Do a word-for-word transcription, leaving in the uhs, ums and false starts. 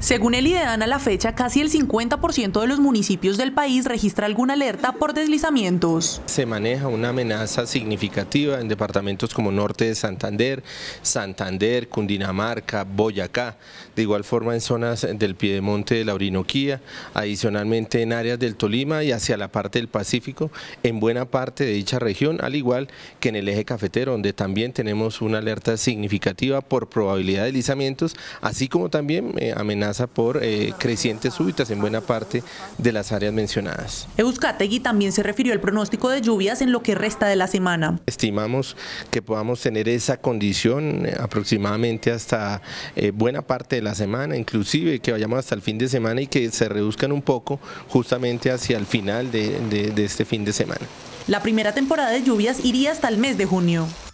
Según el IDEAN, a la fecha, casi el cincuenta por ciento de los municipios del país registra alguna alerta por deslizamientos. Se maneja una amenaza significativa en departamentos como Norte de Santander, Santander, Cundinamarca, Boyacá, de igual forma en zonas del piedemonte de la Orinoquía, adicionalmente en áreas del Tolima y hacia la parte del Pacífico, en buena parte de dicha región, al igual que en el eje cafetero, donde también tenemos una alerta significativa por probabilidad de deslizamientos, así como también eh, amenaza por eh, crecientes súbitas en buena parte de las áreas mencionadas. Euskategui también se refirió al pronóstico de lluvias en lo que resta de la semana. Estimamos que podamos tener esa condición eh, aproximadamente hasta eh, buena parte de la semana, inclusive que vayamos hasta el fin de semana y que se reduzcan un poco justamente hacia el final de, de, de este fin de semana. La primera temporada de lluvias iría hasta el mes de junio.